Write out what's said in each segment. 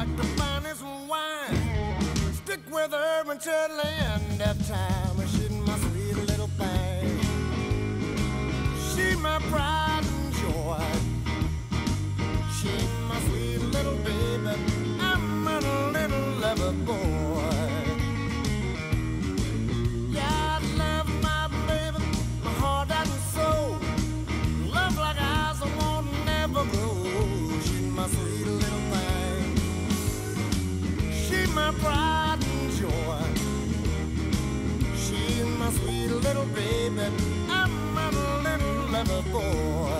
like to find this wine, stick with her until the end of time. She's my sweet little thing. She's my pride and joy. She's my sweet little baby. I'm a little lover boy. Yeah, I love my baby, my heart and soul. Love like ice, I won't never grow. She's my sweet little thing. She's my pride and joy. She's my sweet little baby. I'm a little lover boy.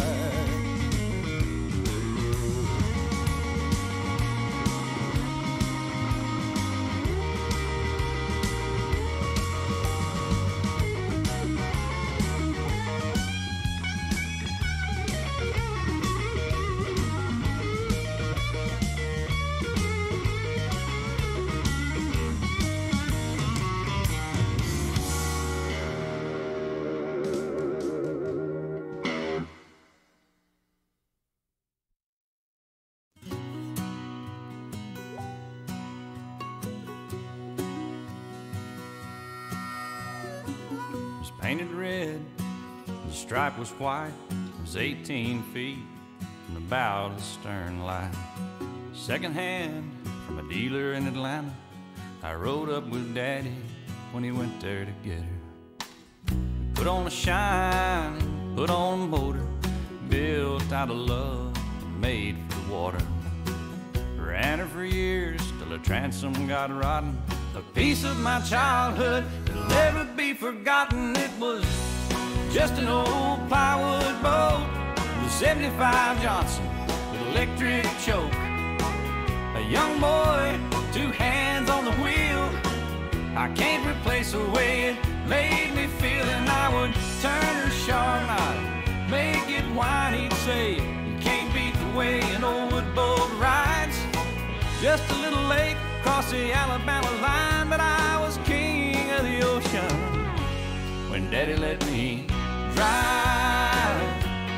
Painted red, the stripe was white. It was 18 feet from the bow to the stern line. Second hand from a dealer in Atlanta. I rode up with Daddy when he went there to get her. We put on a shine, put on a motor, built out of love, made for the water. Ran her for years till the transom got rotten. A piece of my childhood that'll never be forgotten. It was just an old plywood boat with a 75 Johnson with electric choke. A young boy, 2 hands on the wheel. I can't replace the way it made me feel. And I would turn her sharp and I'd make it whine. He'd say, you can't beat the way an old wood boat rides. Just a little late across the Alabama line, but I was king of the ocean when Daddy let me drive.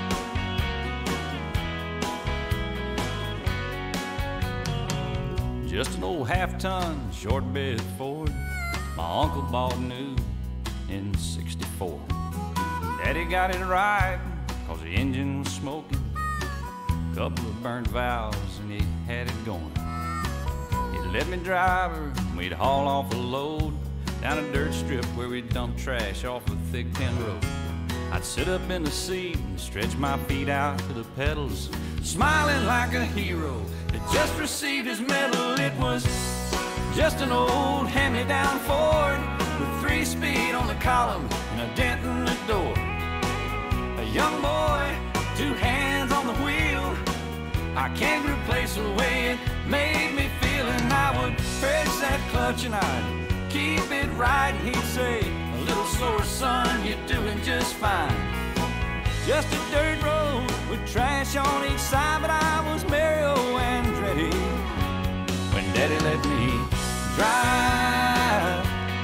Just an old half-ton short bed Ford my uncle bought new in '64. Daddy got it right cause the engine was smoking, couple of burnt valves and he had it going. He'd let me drive her and we'd haul off a load down a dirt strip where we'd dump trash off a thick tin road. I'd sit up in the seat and stretch my feet out to the pedals, smiling like a hero that just received his medal. It was just an old hand-me-down Ford with 3-speed on the column and a dent in the door. A young boy, 2 hands on the wheel. I can't replace the way it made me feel. And I would press that clutch and I'd keep it right. And he'd say, a little slower, son, you're doing just fine. Just a dirt road with trash on each side, but I was Mario Andretti when Daddy let me drive.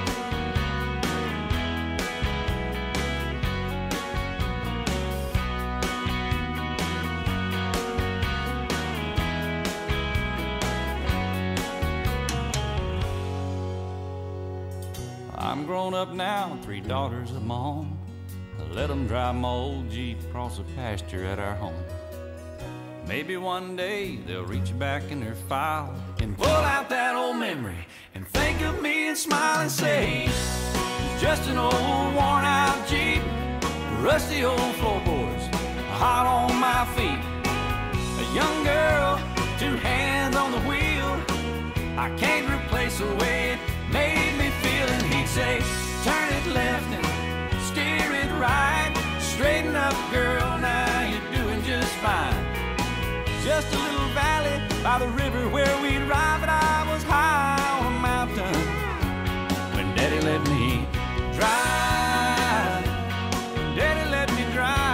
I'm grown up now, 3 daughters of my own. I let them drive my old Jeep across the pasture at our home. Maybe one day they'll reach back in their file and pull out that old memory and think of me and smile and say, it's just an old worn out Jeep, rusty old floorboards, hot on my feet. A young girl, 2 hands on the wheel. I can't replace the way it made me feel. And he'd say, turn it left and steer it right. Straighten up, girl, now you're doing just fine. Just a little valley by the river where we'd ride, but I was high on a mountain when Daddy let me drive. Daddy let me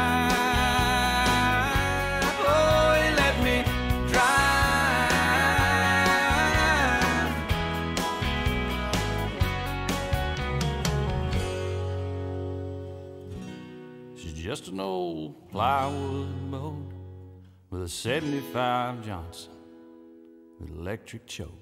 drive. Oh, he let me drive. She's just an old plywood boat with a 75 Johnson with electric choke.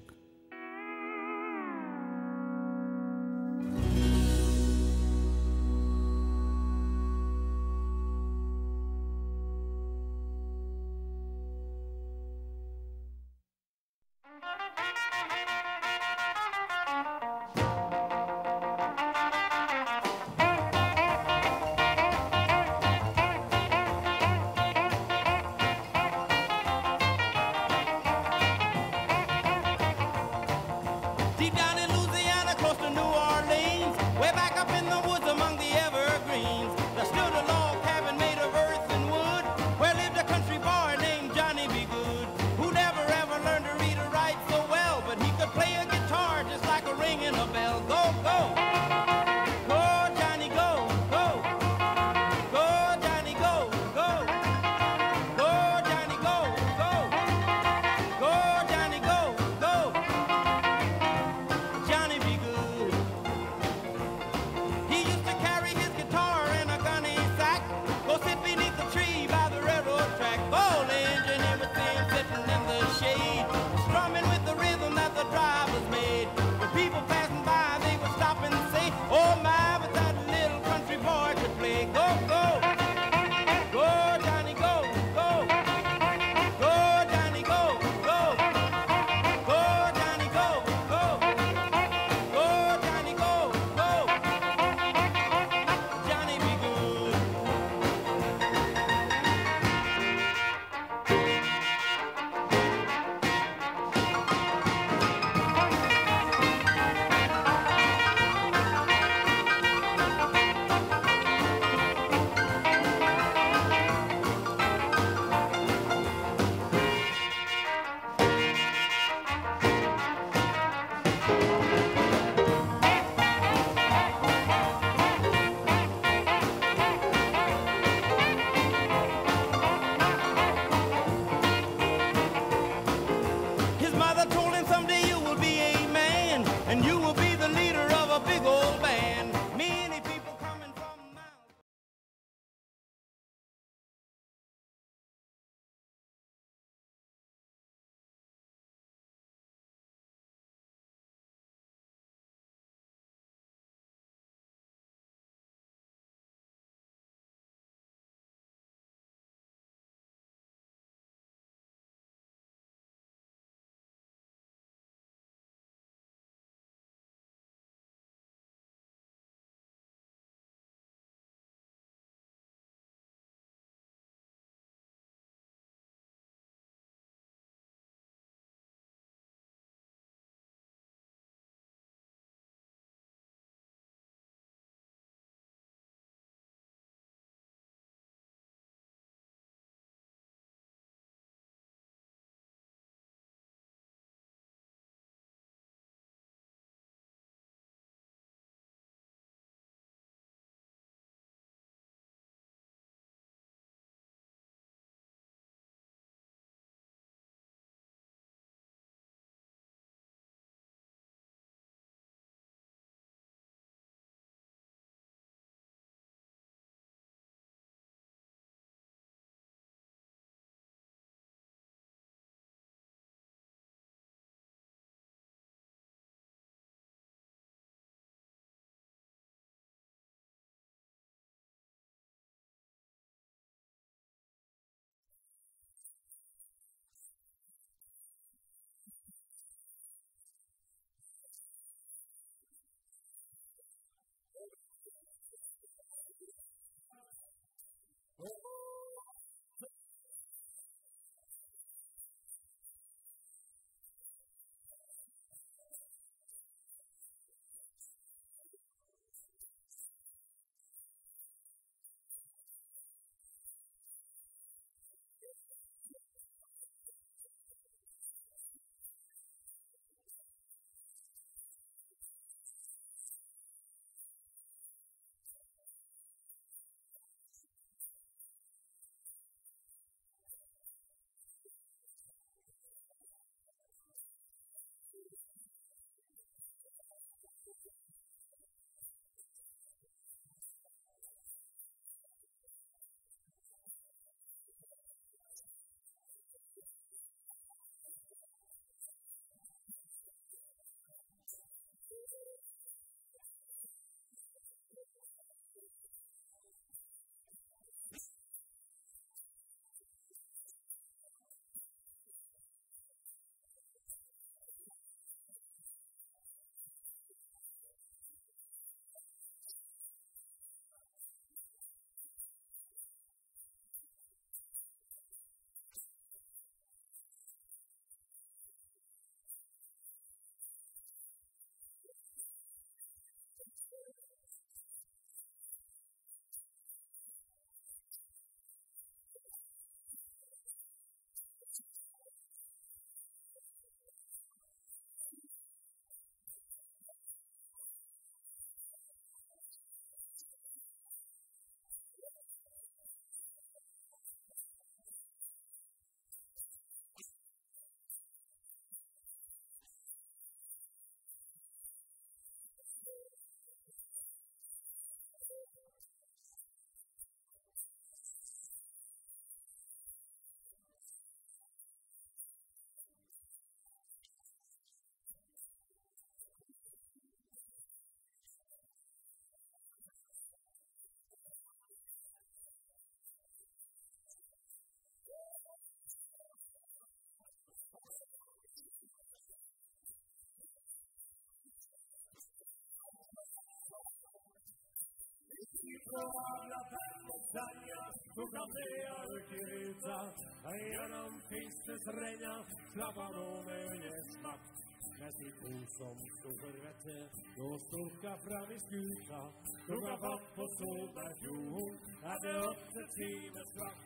Gjennom fiskens renna slapp han over Øyes makt. Med sitt ord som stod for vettet, og stolka fram I skuta, klokka fatt på Solbergsfjorden, det 8 timers vakt.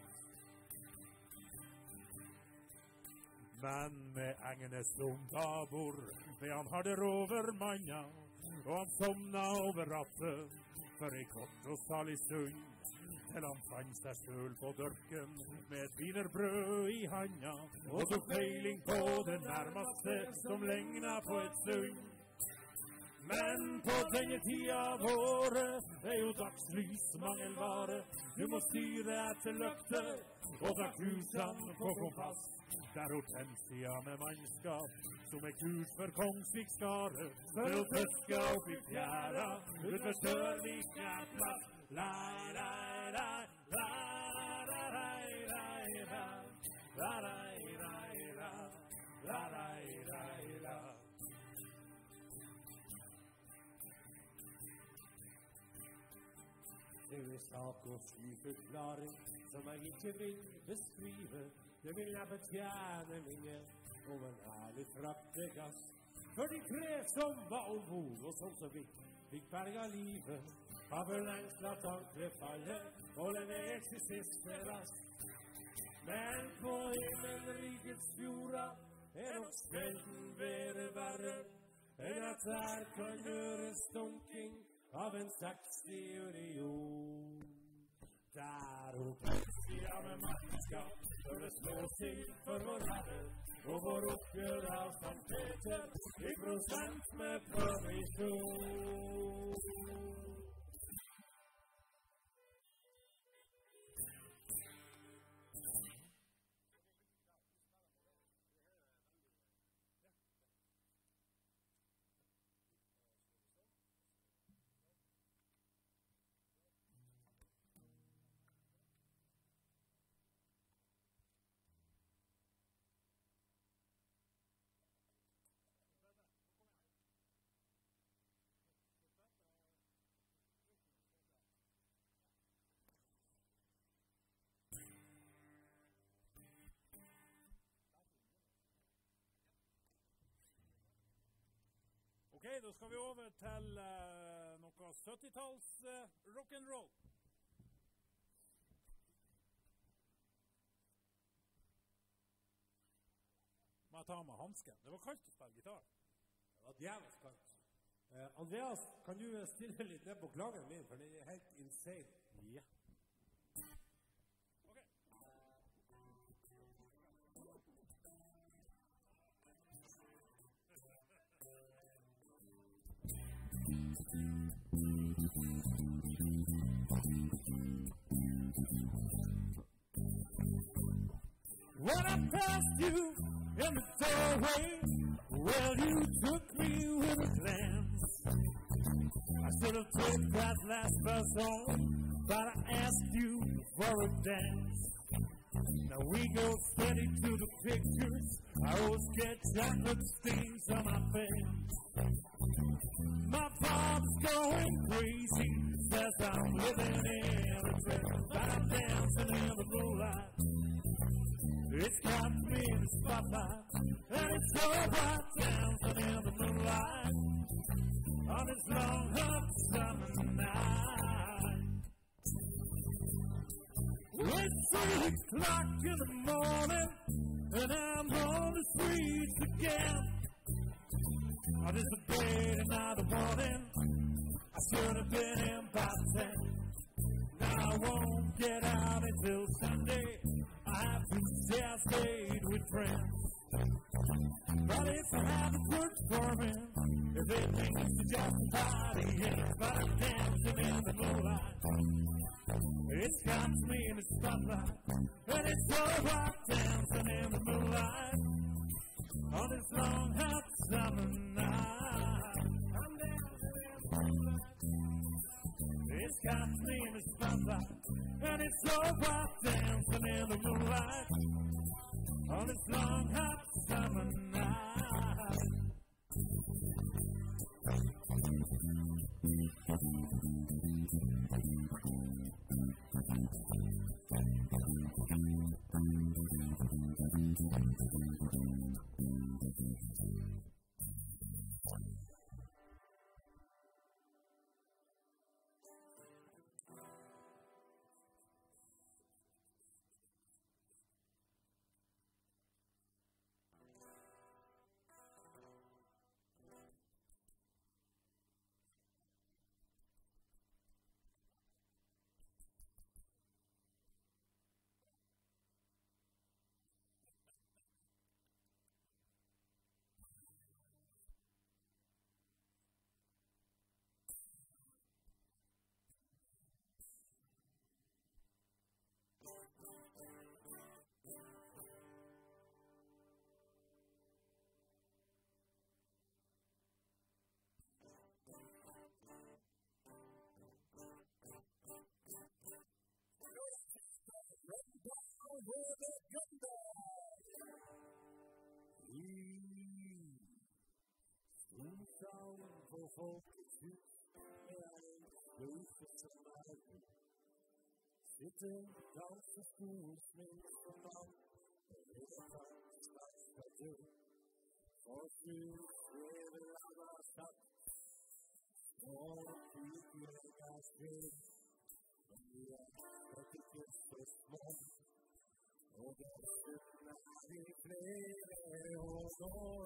Men med Engene som tabor, han hadde rovermanna, og han somna over rattet, for I kort og salig stund, til han fant seg selv på dørken, med et wienerbrød I handa, og tok peiling på det nærmeste som legna på et sund. Men på denne tida av året jo dagslys mangelvare, du må styre etter løkte, og ta kursene på kompass. Der Hortensia med mannskap, som kurs for Kongsvik skare, for å tøske opp I fjæra, ut for Sørvik plass. Lai, lai, lai, lai, lai, lai, lai, lai, lai, lai, lai, lai. Det sak og forklaring som jeg ikke vil beskrive. Det vil jeg betjene linje om en ærlig fraktegass. For de 3 som var ombord og som så vidt fikk berga livet, har for lengst latt anklet falle og levert til siste last. Men på himmelrikets fjorda nok sjelden være verre enn at her kan gjøre stonking av en 60 union. Der Hortensia med mannskap for det slå seg for vår herre, og vår oppgjør av Sankt Peter I prosent med provisjon. Ok, da skal vi over til noe 70-talls rock'n'roll. Må jeg ta med hansken? Det var kaldt å spille gitar. Det var djævlig kaldt. Andreas, kan du stille litt ned på klagen min, for det helt insane. Ja. When I passed you in the doorway, well, you took me with a glance. I should have took that last bus on, but I asked you for a dance. Now we go steady to the pictures. I always get chocolate stains on my pants. My father's going crazy, says I'm living in a dream, but I'm dancing in the moonlight. It's got me in the spotlight, and it's so bright, dancing in the moonlight on this long hot summer o'clock in the morning, and I'm on the streets again. Oh, this is a day another morning. I should have been in by 10. Now I won't get out until Sunday. I have to say I stayed with friends. But if I haven't worked for me, if it means to just partying, but I'm dancing in the moonlight. It's got me in the spotlight, and it's so hot dancing in the moonlight on this long hot summer night. I'm dancing in the moonlight. It's got me in the spotlight, and it's so hot dancing in the moonlight on this long hot summer night. For folkets hus er en for mig. Sitte, danse, skue, smink for navn, og redderfang, slags for død. Forsyn, svede, lader, sagt, og kigge, der sved. Og vi slet ikke så små, og der synger vi flere år.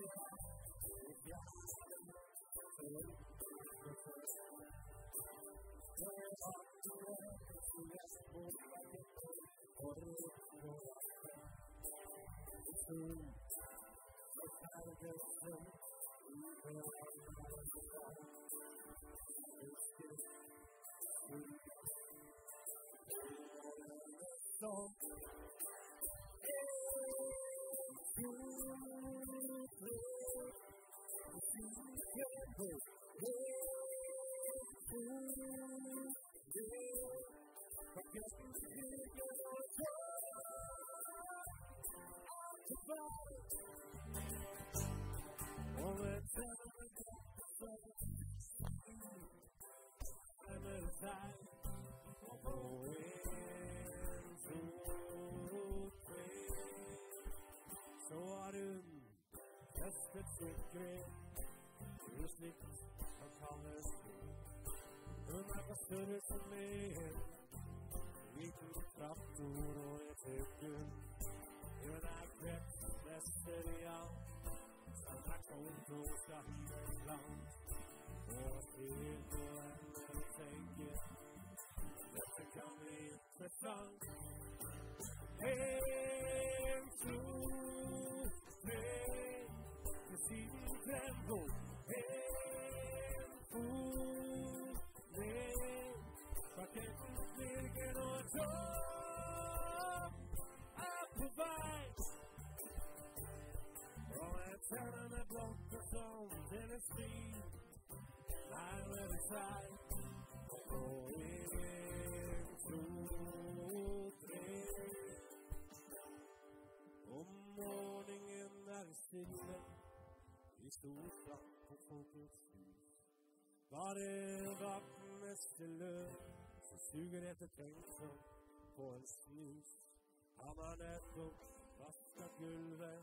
Bare vattnet stille, så suger etter tenksom på en snus. Han har nettopp vasket gulvet,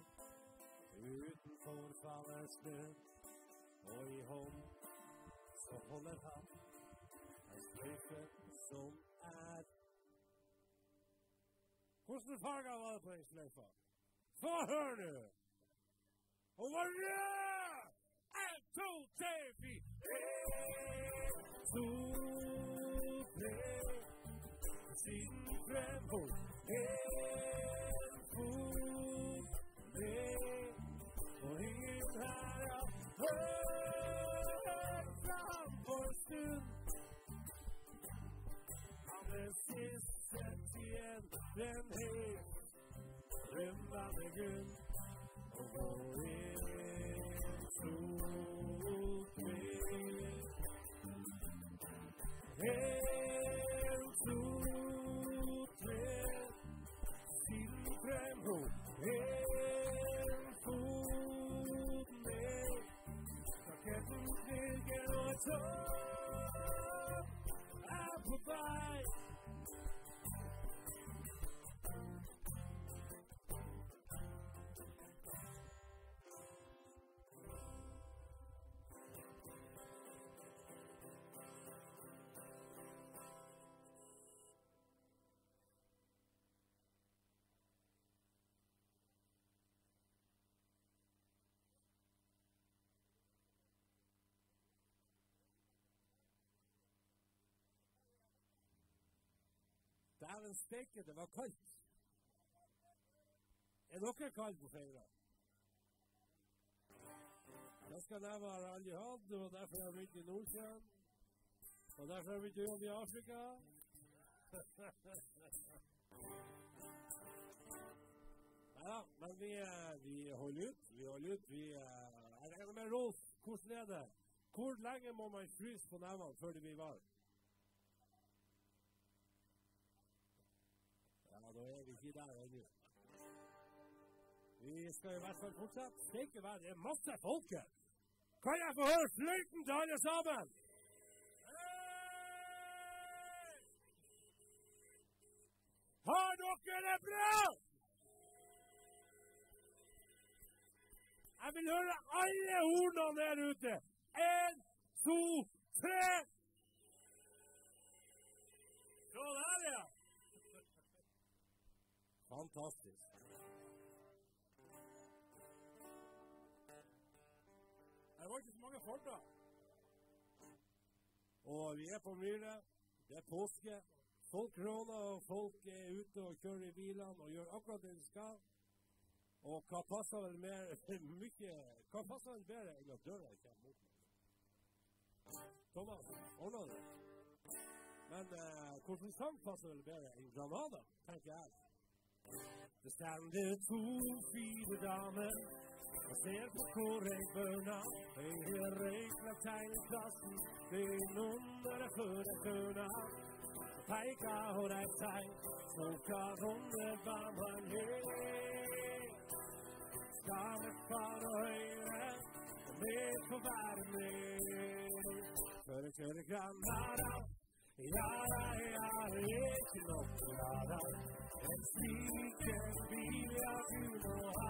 utenfor faller snø, og i hånd så holder han en sløyfe som Hvordan farger var det på en sløyfa? Få hør nu! Og var det? 1, 2, 3, 4. 1, 2, 3. Siden frem på 1 fot ned. Og ingen her jeg hører fram for stund. Han siste tiden, den het, rømmende grunn. Og går 1, 2, 3. 1, 2, 3. Siden frem på 1 fot ned. Raketten stiger og tog på vei. Dæven steike, det var kaldt. Dere kaldt på feira? Det skal jeg være aldri hatt, og derfor har vi ikke i Nordsjøen. Og derfor har vi ikke jobb i Afrika. Ja, men vi holder ut. Jeg regner med Rolf, hvordan det? Hvor lenge må man fryse på nevene før det blir varmt? Ja, da vi ikke der ennå. Vi skal i hvert fall fortsette. Steike vær, det masse folk her. Kan jeg få høre fløyten til alle sammen? Hei! Har dere det bra? Jeg vil høre alle hornene der ute. 1, 2, 3. Så der, ja. Fantastisk. Det var ikke så mange folk da. Og vi på Myre. Det påske. Folk råner og folk ute og kjører i bilene og gjør akkurat det de skal. Og hva passer vel mer hva passer vel bedre enn at døra kommer mot meg? Thomas, ordner det? Men hvordan sang passer vel bedre enn Granada, tenker jeg. Det stender 2 fine damer og ser på kårengbørna. Høyre røykla tegneklassen, det nummeret før det førna. Peika og de tegn, så skal rundebanen ned. Skal vi fare høyre, og vi får være med. For å kjøre Granada, ja, det er ikke nok å lade. En slik bil jeg kunne ha.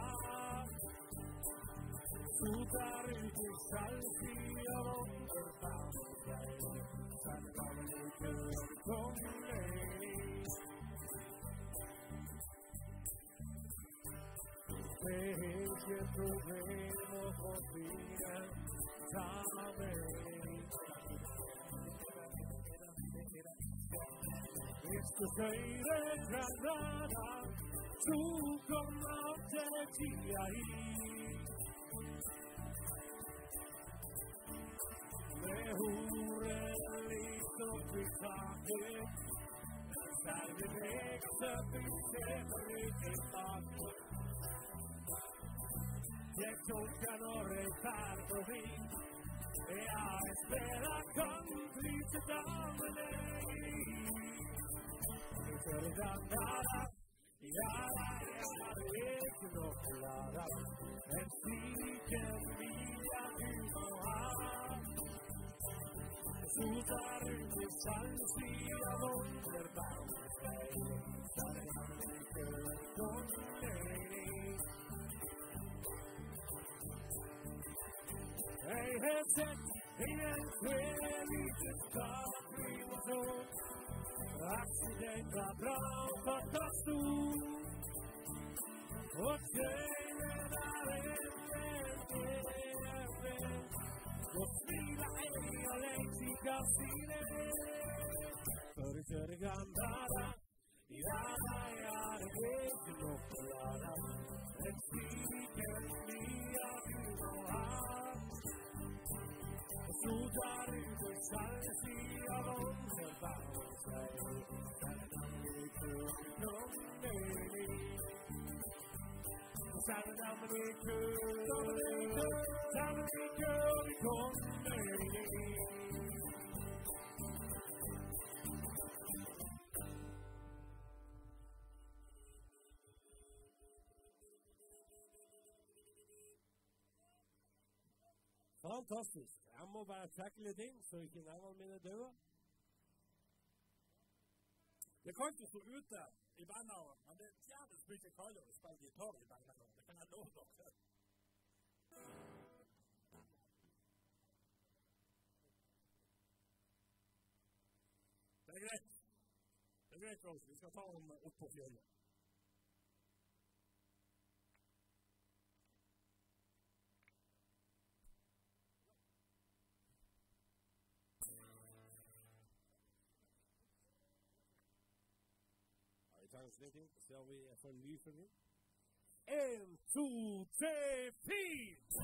Så der ute i salgsida rundebanen deg. Sen kan vi kjøre konge. Det er ikke problem å få tiden ta med. Hvis du kjører Granada, så kommer det tida hit. Med horen litt opp i taket, der vi vekste bygget ut i taket. Jeg tolker når jeg fær forbi, jeg spiller country til damene. For Granada, ja, det er ikke nok å lade. En slik bil jeg kunne ha. Så der ute i salgsida rundebanen deg. Der kan vi kjøre konge. Jeg har sett ingen kveld i det statlige og sånn. Accident var bra for der stod og tjener der og smiler og lænsikker sine for det kjører grandara ja, det ikke nok for lada en stikker mye du må ha og så der ut og skal si av underbar Fantastisk. Jeg må bare trekke litt inn, så ikke nevnene mine døde. Det kan ikke stå ute i bandene, men det jævlig mye kaldere å spille gitar i bandene. Det kan jeg love dere. Det er greit. Det er greit, Rose. Vi skal ta dem opp på fjellet. Translating, så vi får en ny for nå. 1, 2, 3, 4!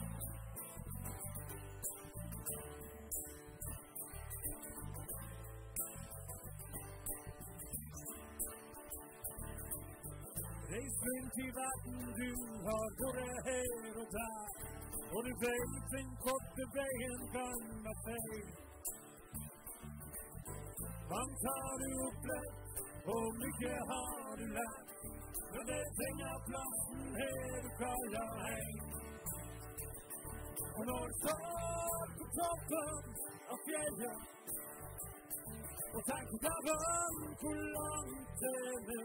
Reis rundt i verden, du har både her og der, og du vet den korte veien kan være feil. Man tar du opplevd, og mye har du lært, men det trenger plassen her du kaller hjem. Og når du står på toppen av fjellet, og tenker deg om hvor langt det er,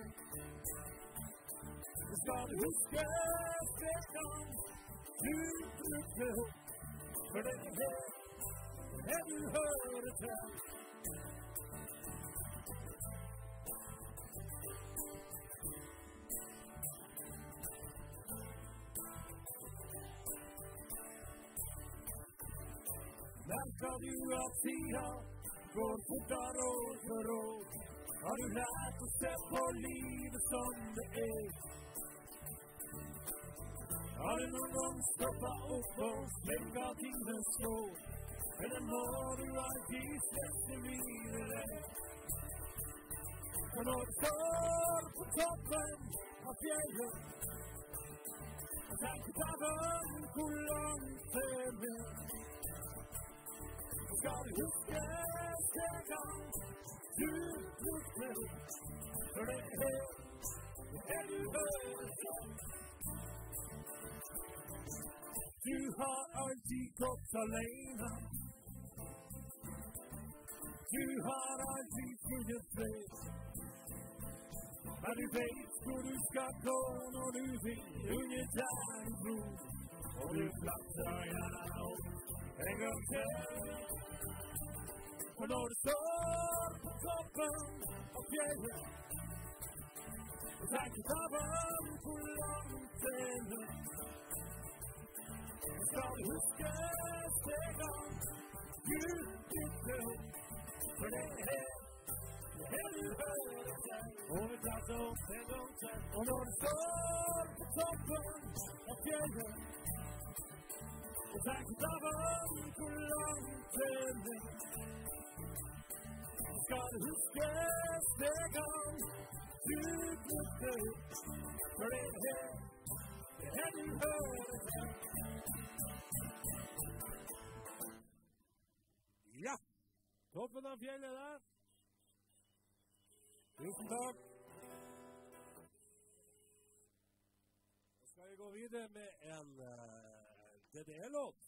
så skal du huske strekene du brukte, for det er du hører til. Merker du at tida går fortere år for år, har du lært å se på livet som det er. Har du noen gang stoppet opp og slengt tingene slå, eller må du alltid slette videre. Og når du står på toppen av fjellet, og tenker deg om hvor langt det er, skal du huske stegene du brukte, for det er du hører til. Du har alltid gått alene, du har alltid funnet fred, men du vet hvor du skal gå når du vil under deg bro, og du flatter gjerne opp en gang til. Og når du står på toppen av fjellet, og tenker deg om hvor langt det er, skal du huske stegene du brukte, for det er du hører til. Og vi prater opp en gang til. Og når du står på toppen av fjellet, og tenker deg om hvor langt det er, skal du huske stegene du brukte, for det er du hører til. Ja, toppen av fjellet der. Tusen takk. Så skal vi gå videre med en DDE-låt.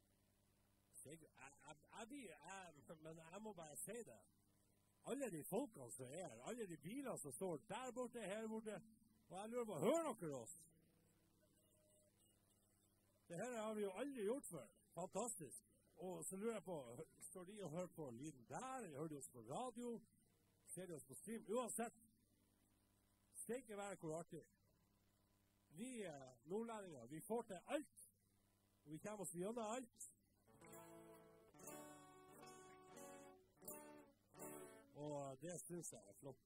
Men jeg må bare si det. Alle de folkene som er, alle de bilene som står der borte, her borte, og jeg lurer på, hører dere oss? Det her har vi jo aldri gjort før. Fantastisk. Og så lurer jeg på, står de og hører på lyden der, eller hører de oss på radio? kjeder oss på stream. Uansett, steker være hvor artig. Vi nordlendinger, vi får til alt, og vi kommer oss gjennom alt. Og det synes jeg er flott.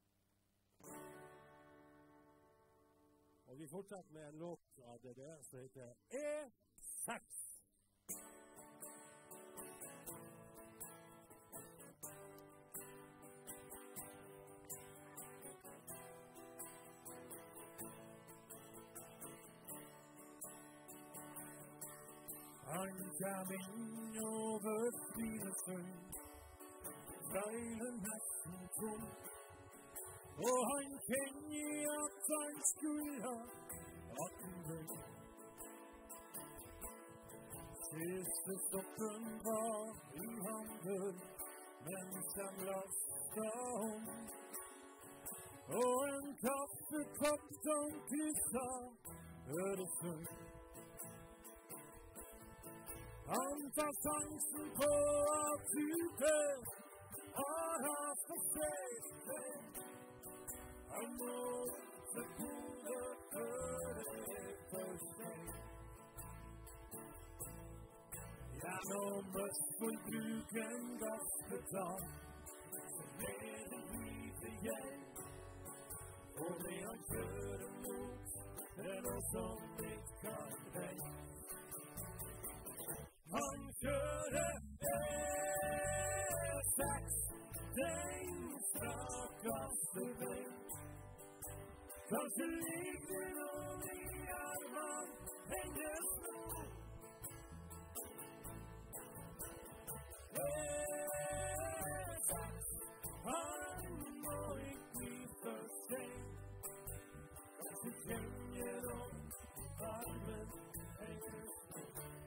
Og vi fortsetter med en låt av det som heter E6. Han kom inn over Svinesund, seilen nesten tom, og han kjenner at han skulle ha hatt en drøm. Siste stoppen var i Hamburg, mens han lastet om, og en kaffekopp som krysset Øresund. Han tar sjansen på at ute har hatt for seg. Han må se hodet før det er for seg. Ja, nå møtt for bruken gasspedal, så er det livet igjen. Og det han kjører mot, det er noe som ikke kan vende. Han kjører E6, den strakaste vei. Kanskje ligger noen i armen, hennes nå. E6, han må ikke bli for seg. Kanskje kjenner om armen, hennes nå.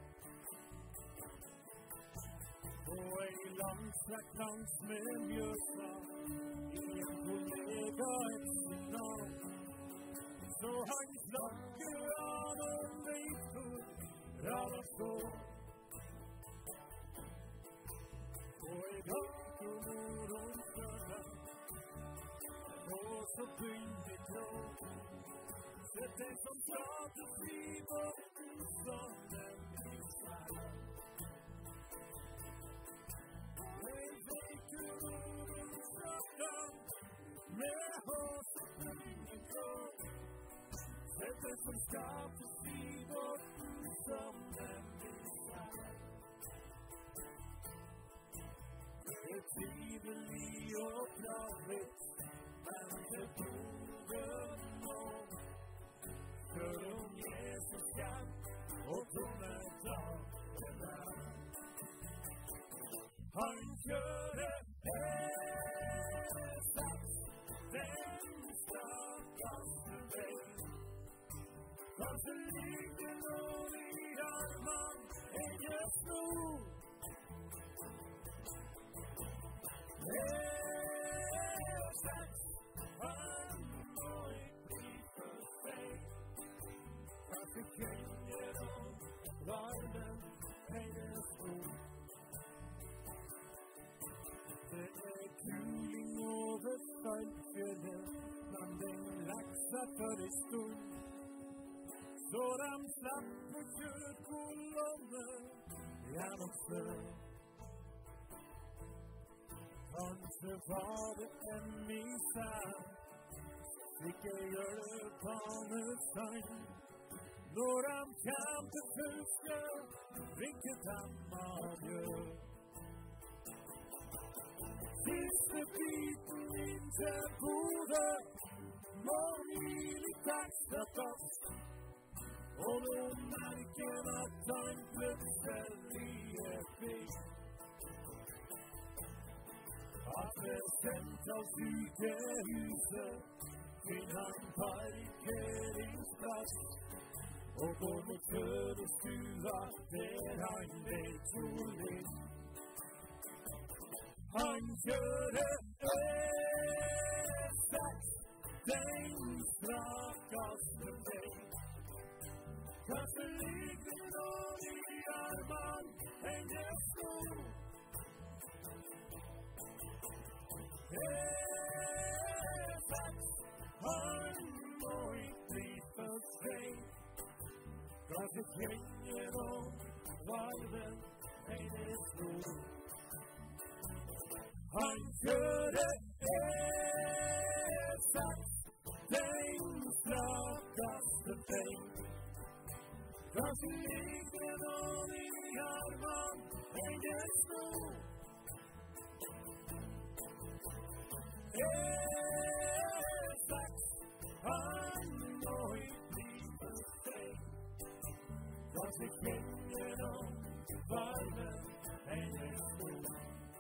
Og en langstrakt langs med Mjøsa, i en kollega et signal, så han snakker av en veitfull rada står. Og i dag kommer hun større, og så begynner klå. Sett deg som prater fri borten som en især. Med hos og brynen klår, setter som skapet i borten som en især. Det er trivelig og klarhet, men det borde nå. Før om Jesus kan, og kommer dagen er. Han kjører E6, den strakaste vei. Kanskje ligger noen i armen, hennes nå. E6, han må ikke bli for seg. Kanskje kjenner om varmen, hennes nå. Det er kuling over Steinfjellet, men den lekser for en stund. Så de slipper kjørkolonner gjennom snø. Kanskje var det en misær, slik jeg gjør det på Nøstein. Når de kom til Fauske, vinket de adjø. Siste biten inn til Bodø, må gi litt ekstra plass. Og nå merker at han plutselig er fri. At det sentralt sykehuset finner han parkeringsplass. Og går mot fødestua der han ble trolig. Han kjører E6, den strakaste vei. Kanskje ligger noen i armen, hennes nå. E6, Han må inte för sig. Kanske svänger de varven hennes blod. Han körde exakt den slakaste väg. Kanske ligger någon i arman hennes blod. Exakt han må inte för sig. Kanske svänger de varven hennes blod.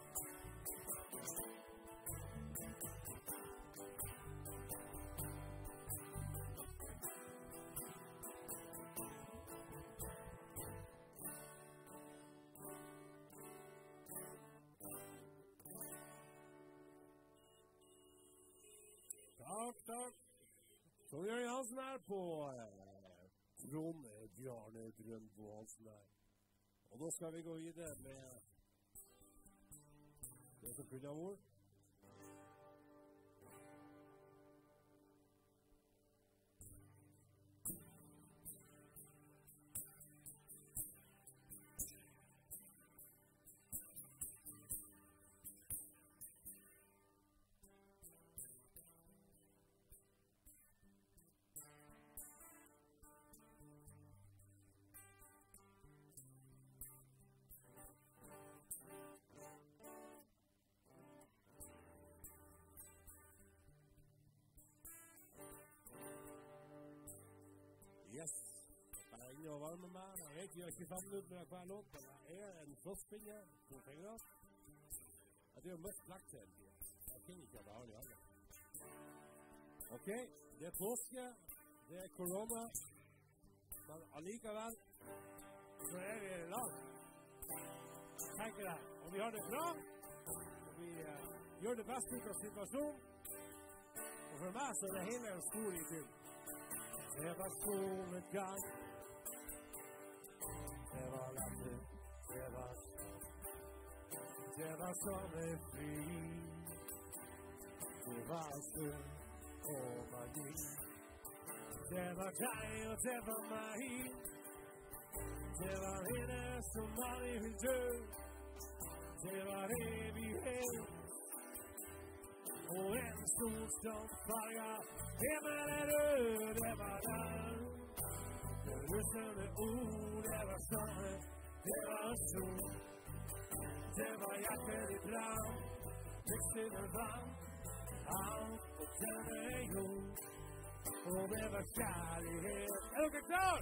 Takk. Så Jørgen Hansen her på Trond Bjarne Brøndbo Hansen her. Og nå skal vi gå videre med det som kunne ha vært. Yes, jeg er inne og varmer meg. Jeg vet vi har 25 minutter med hver låt, men jeg er en frostpinne på fingre. Jeg tror mørkt blekt til en tid. Jeg finner ikke at jeg har det i alle. Ok, det er påske, det er korona, men allikevel så er vi lag. Tenker jeg, og vi har det bra, og vi gjør det beste ut av situasjonen, og for meg så er det hele en stor idyll. Det var solnedgang, det var latter, det var sommerfri, det var stund og magi. Det var deg og det var meg, det var henne som aldri vil dø, det var evighet, og en sol som farget himmelen rød. Det var der, det russende ord, det var sommer, det var sol, det var hjertet i brann, det stille vann, alt på denne jord, og det var kjærlighet. Er dere klar?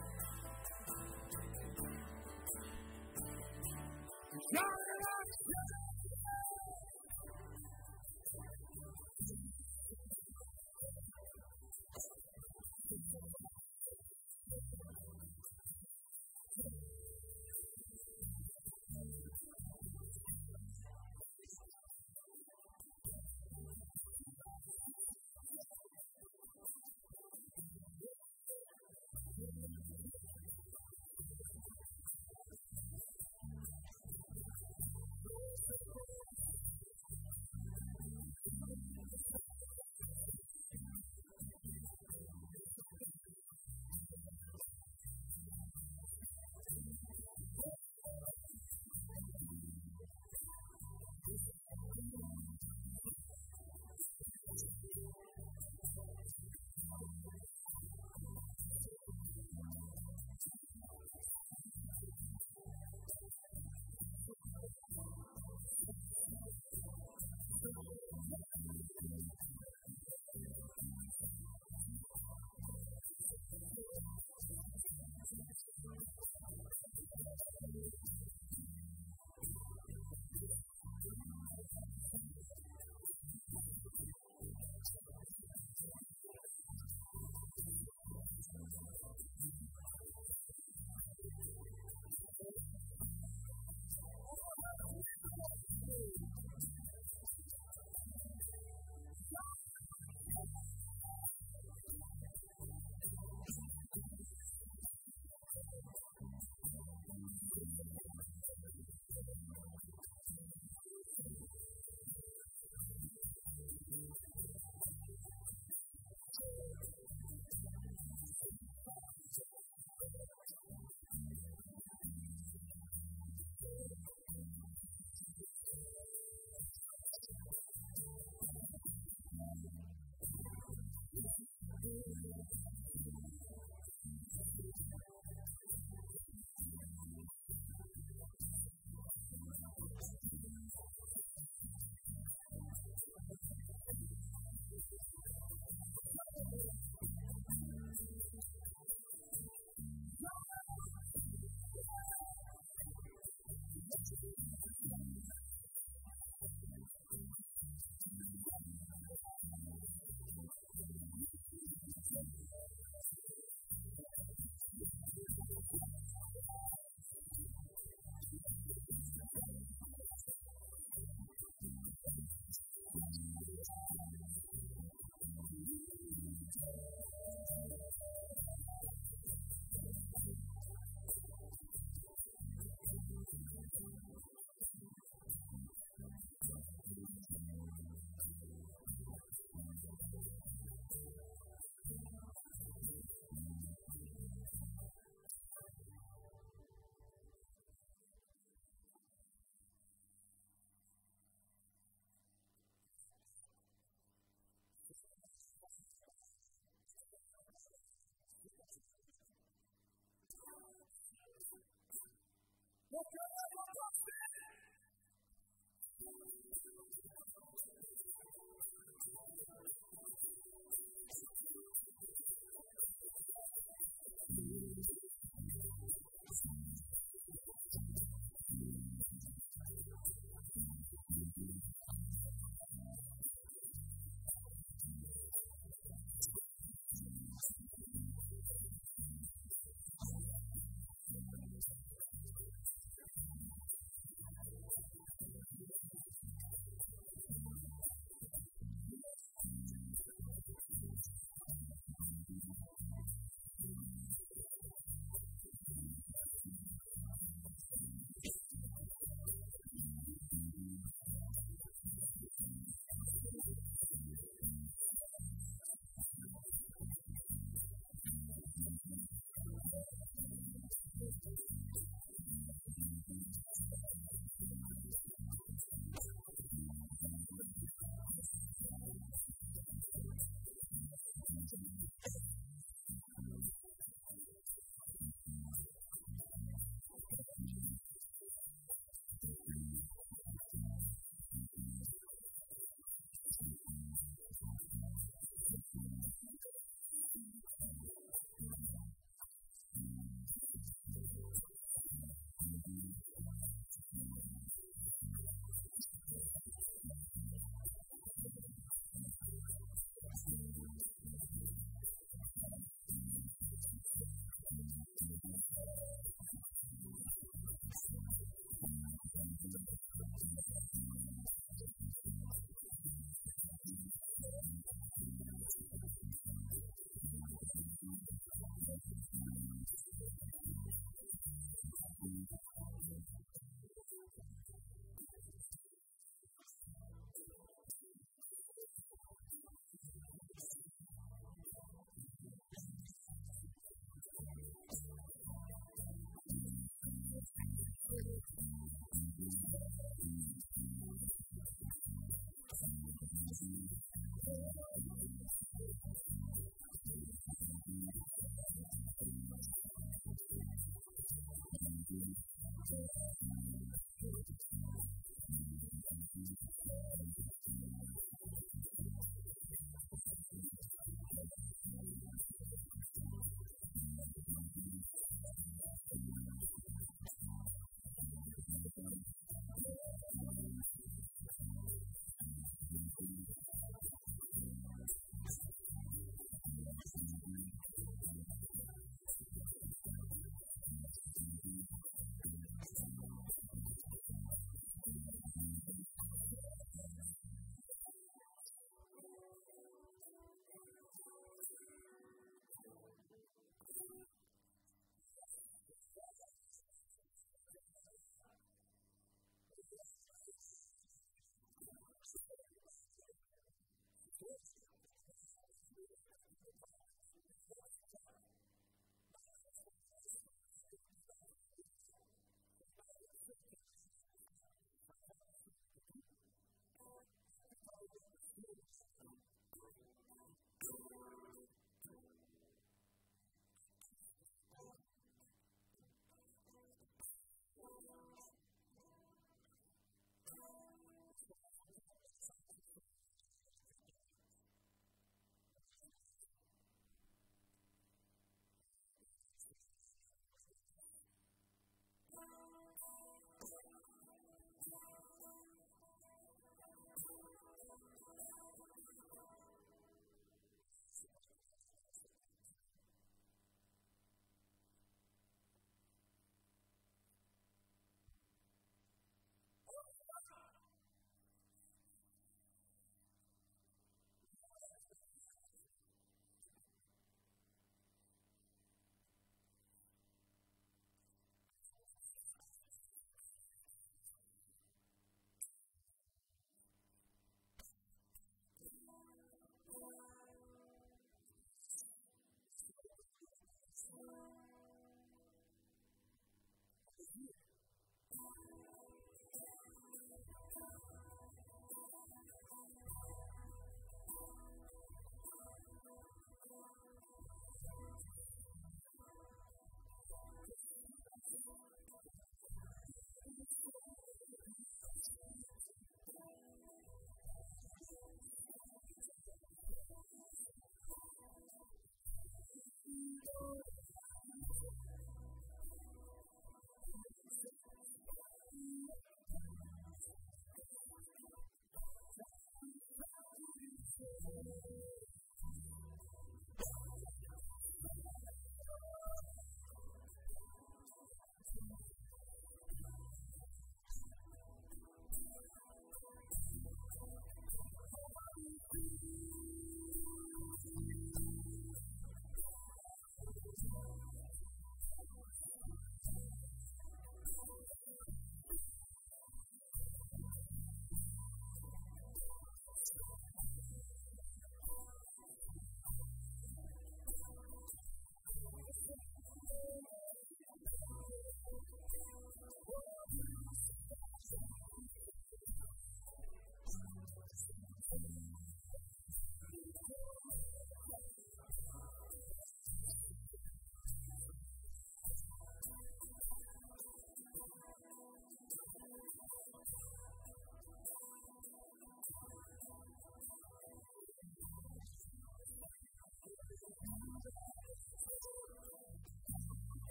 Kjærlighet!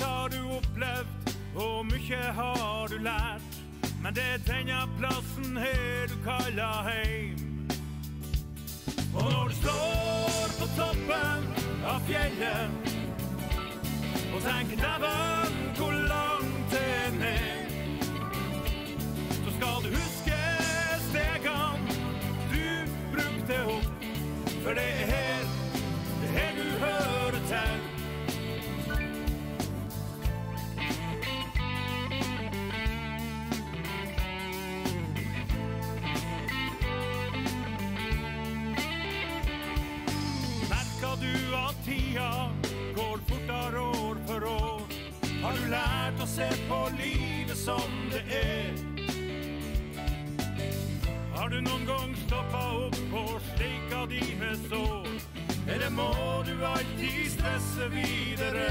har du opplevd, og mye har du lært. Men det er denne plassen her du kaller heim. Og når du står på toppen av fjellet og tenker dæven hvor langt det ned, så skal du huske stegene du brukte opp. For det er her du hører til. Merker du at tida går fortere år for år? Har du lært å se på livet som det er? Har du noen gang stoppet opp og sliket dine sår? Eller må du alltid stresse videre?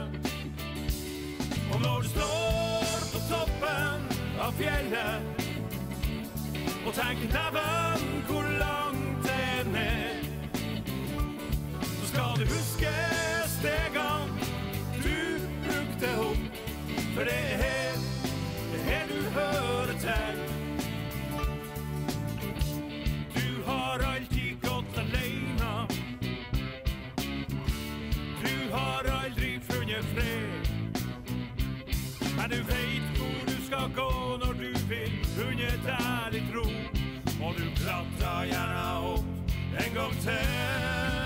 Og når du står på toppen av fjellet og tenker dæven hvor langt det er ned, så skal du huske stegene du brukte opp. For det er her du hører til. Du har alltid gått alene. Du har aldri funnet fred. Men du vet hvor du skal gå når du vil funnet ærlig tro. Og du klatrer gjerne opp en gang til.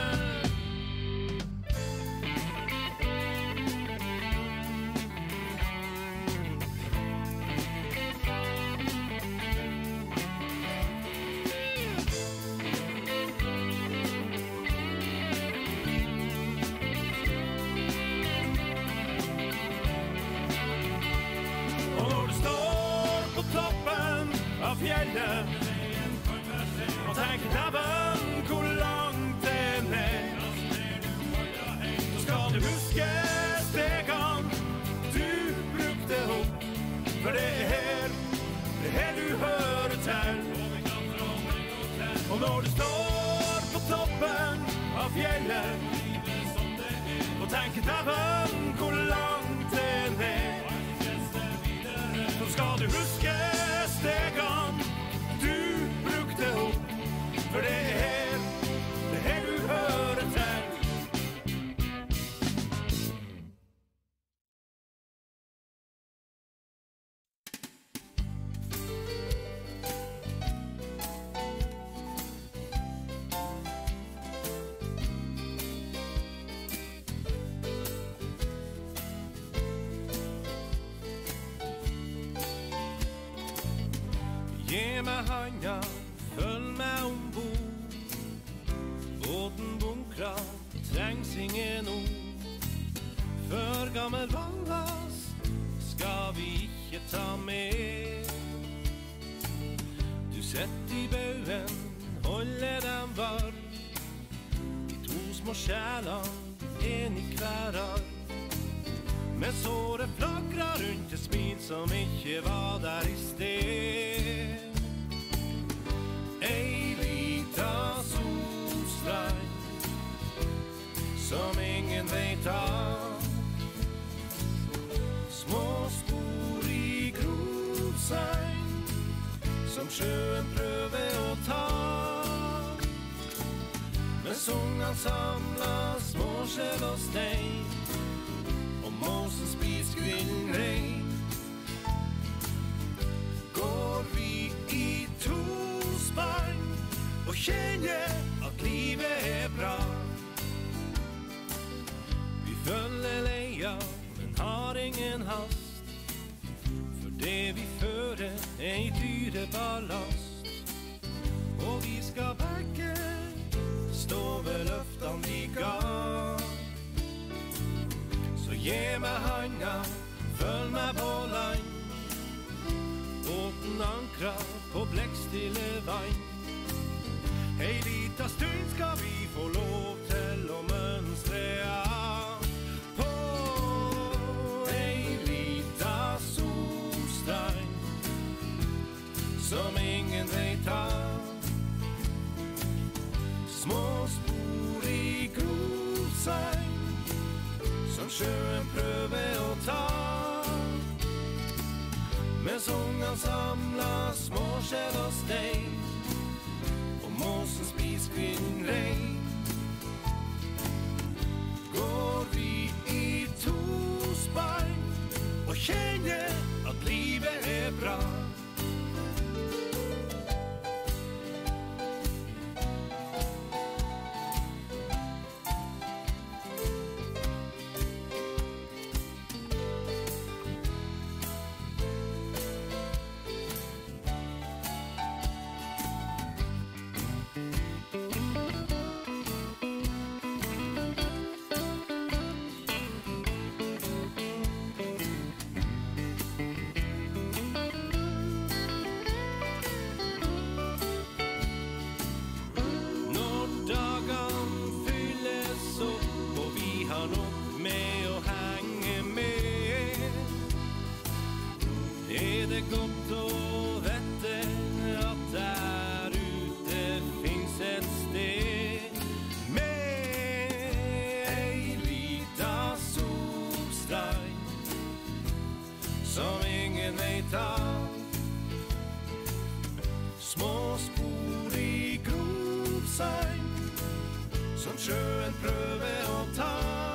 Fjellet og tenker dæven hvor langt det er ned, så skal du huske stegene du brukte opp. For det er her du hører til. Og når du står på toppen av fjellet og tenker dæven hvor langt det er ned, så skal du huske stegene du brukte opp. For det er her du hører til. Ge meg handa, følg meg ombord. Båten bunkrer, trengs ingen ord. For gammel vannlast skal vi ikke ta med. Du setter i baugen, holder dem varm. De to små sjælene, en i hver arm. Med såret flagrer rundt et smil som ikke var der i sted. Ei lita solstrand som ingen vet av. Små spor i grusand som sjøen prøver å ta. Men sungene samler små skjell og stein, og måsen spiser kvillen rein. Går vi i to spann og kjenner at livet er bra. Vi følger leia, men har ingen hast, for det vi fører er i dyre ballast. Og vi skal begge stå ved løftene vi ga. Så gi meg handa, følg meg på land. Båten ankrer på blekkstille vann. Ei lita stund skal vi få lov til å mønstre av på ei lita solstrand som ingen vet av. Små spor i grusand som sjøen prøver å ta. han samla småskjell og stein, og måsen spis kvinnrein. Går vi i tospann og kjenner at livet er bra. Godt å vette at der ute finnes et sted med ei lita solstrand som ingen vet av. Små spor i grovsand som sjøen prøver å ta,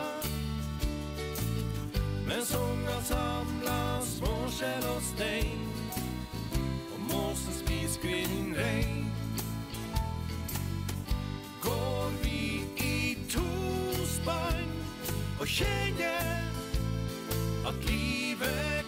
men sånga samla småskjell og stein, og måsen spis kvinnrein. Går vi i tospann og kjenner at livet